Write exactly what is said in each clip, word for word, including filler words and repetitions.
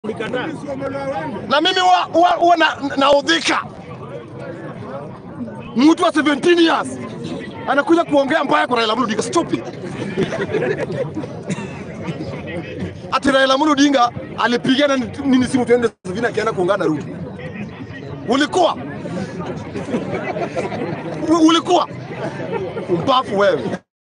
Na mimi wa, wa, wa na, naudhika. Mtu wa seventeen years anakuja kuongea mbaya kwa Raila Odinga. Stupid. Ati Raila Odinga alipigana nini simu tuende Savina akienda kuungana Ruto. Ulikuwa? Ulikuwa? Mbafu wewe.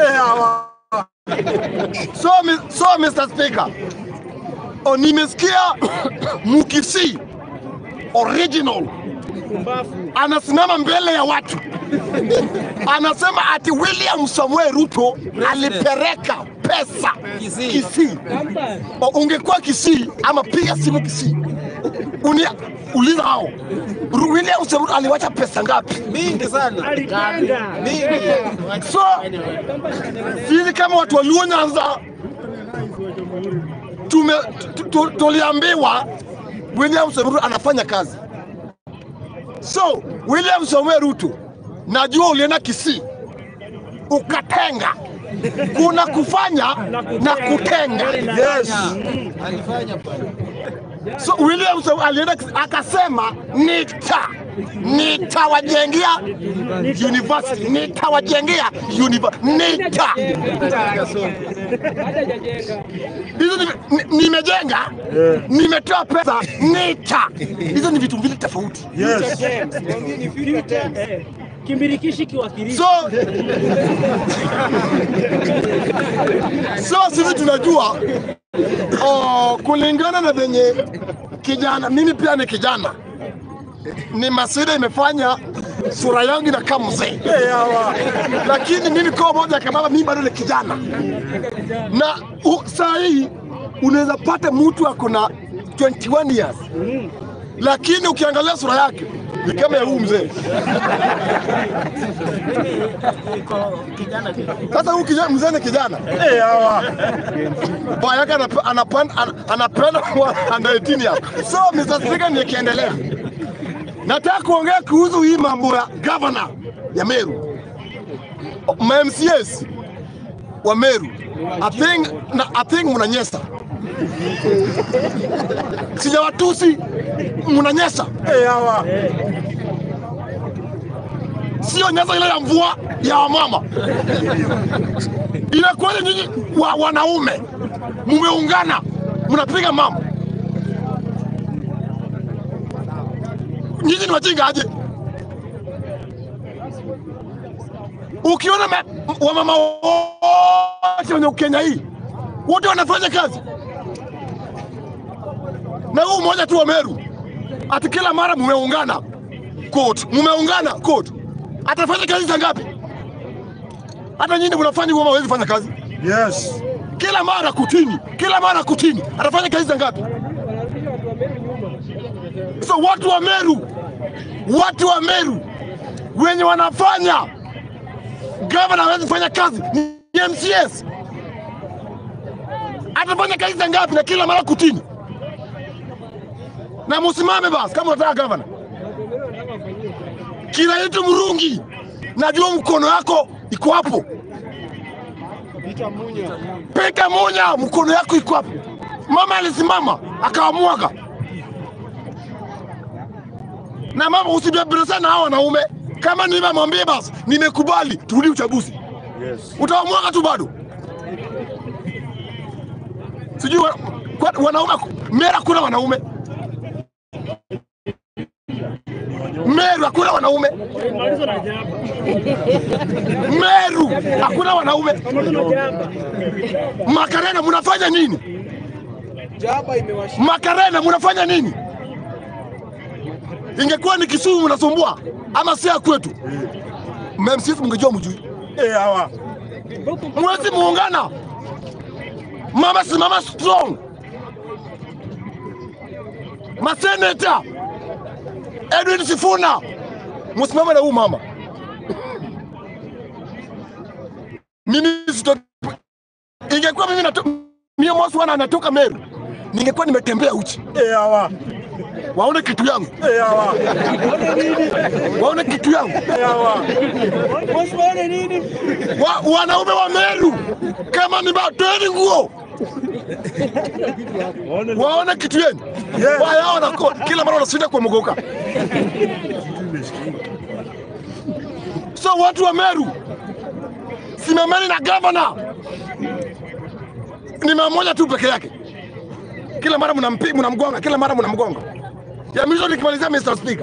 So, so Mister Speaker, o nimesikia Mukisi original anasimama mbele ya watu anasema ati William Samuel Ruto alipereka pesa Kisii. Ungekuwa Kisii ama piga simu Kisii unia uliza hao William Samuel aliwacha pesa ngapi? Mingi sana. Mingi. So sisi kama watu wa Luo Nyanza tume tuliambiwa William Samuel anafanya kazi. So William Samuel Ruto, najua ulienda Kisii ukatenga. Kuna kufanya na kutenga. Yes. Alifanya pale. So William Samuel alienda akasema nita nitawajengea university, nitawajengea university, nita hizo nimejenga, nimetoa pesa, nita hizo ni vitu mbili tofauti. Yes. Kimbirikishi kiwakilishi. So so sisi tunajua oh, kulingana na venye kijana, mimi pia ni kijana, ni masida imefanya sura yangu na kama mzee, lakini mimi kwa moja kama mimi bado ni kijana. Na uh, saa hii unaweza pata mtu ako na twenty-one years, lakini ukiangalia sura yake ni kama ya huyu mzee. Sasa huyu kijana mzee ni kijana. Eh hawa. Mbaya yake anapanda anapenda kwa under eighteen years. So Mister Speaker, nikiendelea, nataka kuongea kuhusu hii mambo ya governor ya Meru. Ma M C S wa Meru. I think na I think mnanyesa. Sijawatusi, mnanyesa. Eh hawa. Sio nyesa ile ya mvua ya wamama. Inakuwa nyinyi wa, wanaume mumeungana mnapiga mama. Nyinyi ni wajinga aje? Ukiona wamama wote wenye Kenya hii wote wanafanya kazi, na huu mmoja tu wa Meru ati kila mara mumeungana court, mumeungana court. Atafanya kazi za ngapi? Hata nyinyi mnafanya wao hawezi fanya kazi. Yes. Kila mara kutini, kila mara kutini. Atafanya kazi za ngapi? So watu wa Meru, watu wa Meru wenye wanafanya governor hawezi fanya kazi ni M C S. Atafanya kazi za ngapi na kila mara kutini? Na musimame basi kama unataka governor. Kila yetu murungi, najua mkono yako iko hapo. Pika munya. Pika munya, mkono yako iko hapo. Mama alisimama akaamwaga. Na mama usibebele sana hao wanaume. Kama nimemwambia basi nimekubali turudi uchaguzi. Yes. Utaamwaga tu bado. Sijui wanaume Mera kuna wanaume. Meru hakuna wanaume. Meru hakuna wanaume. Makarena mnafanya nini? Jaba imewashika. Makarena mnafanya nini? Ingekuwa ni Kisumu mnasumbua ama si kwetu. Mmemsifu mngejua mjui. Eh hawa. Mwezi muungana. Mama si mama strong. Maseneta Edwin Sifuna musimama na huyu mama. Mimi sito, ingekuwa mimi natoka mimi mwana anatoka Meru, ningekuwa nimetembea uchi. Eh hawa. Waone kitu yangu. Eh hawa. Waone kitu yangu. Eh hawa. Waone nini? Wa, wanaume wa Meru kama ni bateni nguo waone kitu yenu. Wao wanako kila mara wanashinda kwa mgoka. So watu wa Meru, simameni na governor. Ni mmoja tu peke yake. Kila mara mnampiga, mnamgonga, kila mara mnamgonga. Ya mwisho nikimalizia mister Speaker.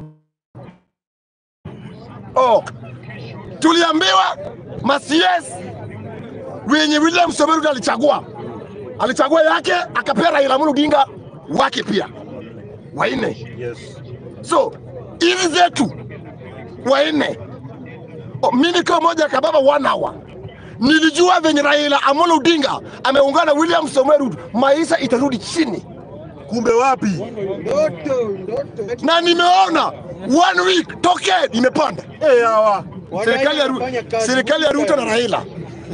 Oh. Tuliambiwa Masies wenye William Someru alichagua. Alichagua yake akapea Raila Odinga wake pia. Waine. Yes. So, hizi zetu waine. Oh, mimi kama moja kababa one hour. Nilijua venye Raila Amolo Odinga ameungana William Someru, maisha itarudi chini. Kumbe wapi? Na nimeona one week token imepanda. Eh hawa. Serikali ya Ruto, serikali ya Ruto na Raila.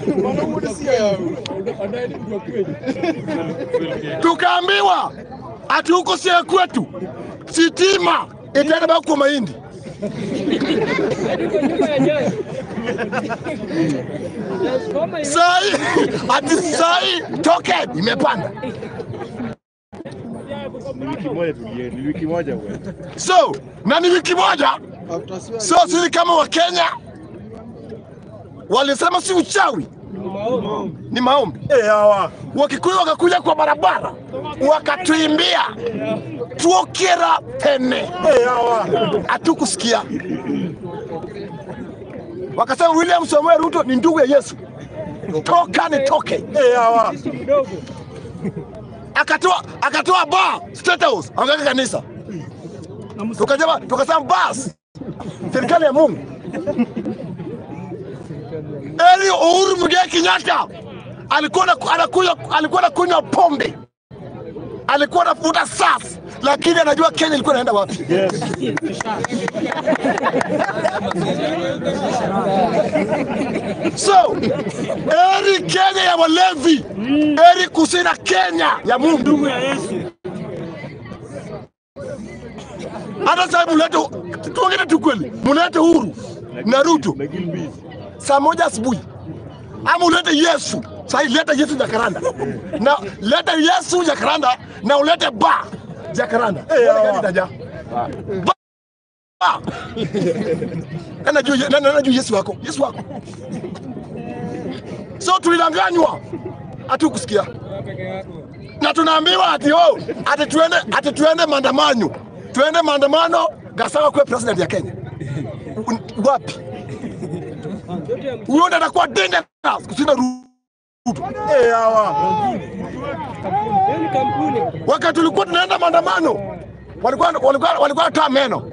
Tukaambiwa ati huko sia kwetu sitima itaenda bako kwa mahindi. Sai ati sai token imepanda. Ni wiki moja tu, ni wiki moja wewe. So, na ni wiki moja. So sisi kama wa Kenya walisema si uchawi, ni maombi. Eh hawa. Wakikuyu wakakuja kwa barabara wakatuimbia tuokera tene. Eh hawa. Hatukusikia. Wakasema William Samuel Ruto ni ndugu ya Yesu. Toka ni toke. Eh hawa. Akatoa akatoa bar State House akaweka kanisa. Tukasema tukasema bas serikali ya Mungu. Eli Uhuru Kenyatta alikuwa anakunywa alikuwa anakunywa pombe. Alikuwa anafuta sas lakini anajua Kenya ilikuwa inaenda wapi. Yes. So, eri Kenya ya walevi, eri kusina Kenya ya Mungu ya Yesu. Hata sasa mulete tuongee tu kweli. Mulete Uhuru na Ruto saa moja asubuhi. Ama ulete Yesu. Sasa leta Yesu Jakaranda. Na leta Yesu Jakaranda na ulete ba Jakaranda. Eh, nitaja. Ba. Kana juu na na juu Yesu wako. Yesu wako. So tulidanganywa. Hatukusikia. Na tunaambiwa ati oh, ati tuende ati tuende maandamano. Tuende maandamano Gachagua kwa president ya Kenya. Wapi? Huyo ndo atakuwa dangerous kushinda Ruto. Eh hawa. Wakati tulikuwa tunaenda maandamano walikuwa walikuwa walikuwa toa meno.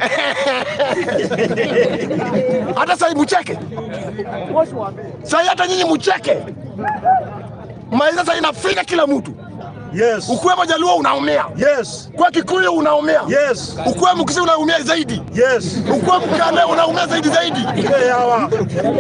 Hata sasa mcheke. Sasa hata nyinyi mcheke. Maisha sasa inafika kila mtu. Yes. Ukuwe Majaluo unaumia. Yes. Kwa Kikuyu unaumia. Yes. Ukuwe Mkisii unaumia zaidi. Yes. Ukuwe Mkale unaumia zaidi zaidi. Eh hawa.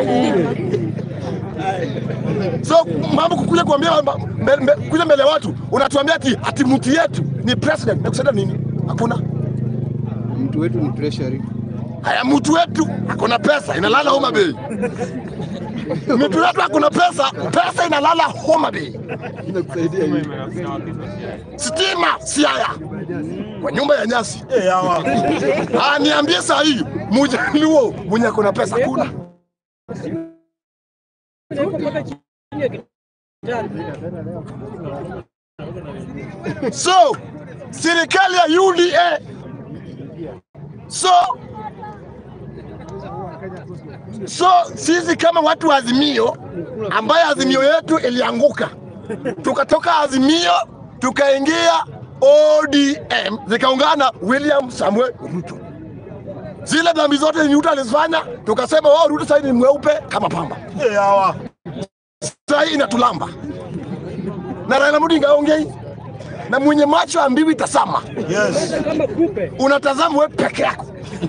So mambo kukuja kuambia kuja mbele watu unatuambia ati ati mtu yetu ni president na kusema nini? Hakuna. Mtu wetu ni treasury. Haya mtu wetu hakuna pesa inalala Homa Bay. Mtu wetu hakuna pesa, pesa inalala Homa Bay. Inakusaidia hivi. Stima Siaya. Kwa nyumba ya nyasi. Eh hawa. Ah, niambie saa hii Mjaluo mwenye kuna pesa kuna. So serikali ya U D A so so sisi kama watu wa Azimio ambaye Azimio yetu ilianguka tukatoka Azimio tukaingia O D M zikaungana William Samuel Ruto. Zile dhambi zote Ruto alizifanya tukasema wao Ruto sasa ni mweupe kama pamba. Eh hawa. Sasa inatulamba. Na Raila Odinga ongei na mwenye macho ambiwi tasama. Yes. Unatazama wewe peke yako.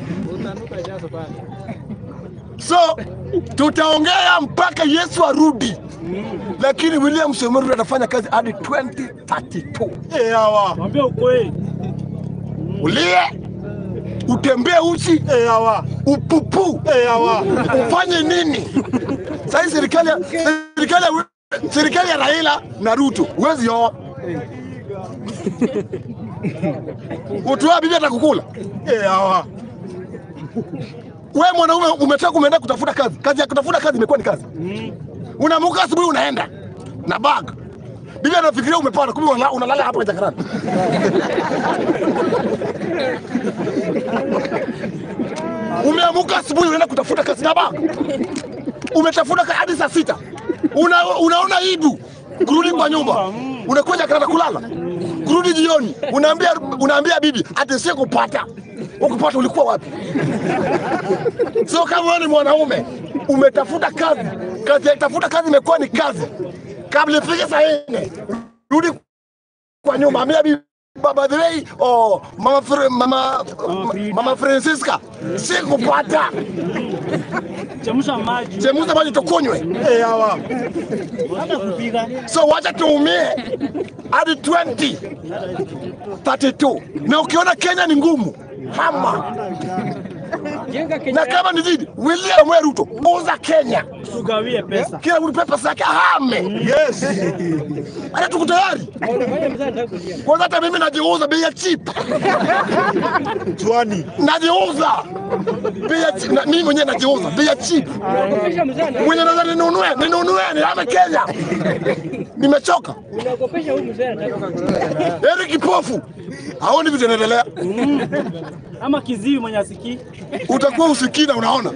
So tutaongea mpaka Yesu arudi. Lakini William Samoei anafanya kazi hadi twenty thirty-two. Eh hawa. Mwambie ukweli. Ulie utembee uchi. Eh hawa. Upupu. Eh hawa. Ufanye nini? Sasa serikali serikali serikali ya Raila na Ruto. Huwezi oa. Utoa bibi atakukula. Eh, hawa. Wewe mwanaume umetaka umeenda kutafuta kazi. Kazi ya kutafuta kazi imekuwa ni kazi. Unaamka asubuhi unaenda na bag. Bibi anafikiria umepata, kumbe unalala hapo Jakarta. Umeamka asubuhi unaenda kutafuta kazi na bag. Umetafuta kazi hadi saa sita. Una, unaona idu kurudi kwa nyumba. Unakuja Jakarta kulala. Kurudi jioni unaambia unaambia bibi ati sio kupata. Ukupata ulikuwa wapi? So kama wewe ni mwanaume umetafuta kazi, kazi ya tafuta kazi imekuwa ni kazi. Kabla ifike saa nne rudi kwa nyumba, ambia bibi baba the way oh mama Fre, mama mama Francisca sikupata. Chemusha maji. Chemusha maji tukunywe. Eh, hawa. Hata kupiga. So wacha tuumie hadi twenty thirty-two. Na ukiona Kenya ni ngumu, hama. Na kama ni zidi, William Ruto, uza Kenya. Tugawie pesa. Kila mtu pepa zake hame. Yes. Hata tuko tayari. Kwanza hata mimi najiuza bei ya cheap. Juani. Najiuza. Bei ya cheap. Mimi mwenyewe najiuza bei ya cheap. Mwenye nadhani ninunue, ninunue ni hame Kenya. Nimechoka. Unakopesha huyu mzee anataka. Eri kipofu. Haoni vitu vinaendelea. Ama kiziwi mwenye asikii. Utakuwa usikii na unaona.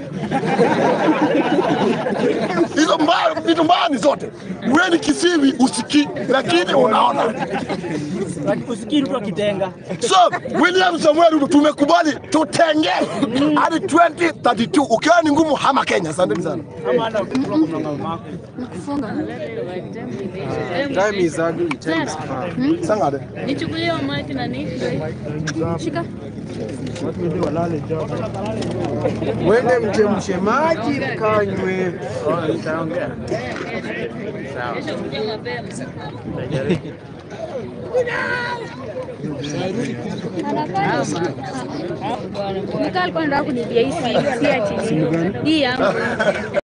Hizo mbaya, vitu mbaya ni zote. Wewe ni kisiwi usikii lakini unaona. Lakini usikii Ruto akitenga. So, William Samuel Ruto tumekubali tutenge hadi twenty thirty-two. Ukiwa ni ngumu hama Kenya. Asante sana. Ama ana kutoka kwa mama. Time is ugly, time is far. Sangade. Nichukulie mic na nini? Shika. Mwende mchemshe maji mkanywe. Nitaongea. Sawa. Kesho kuja mapema. Nikali kwa ndo kunibia hii si ati hii yangu.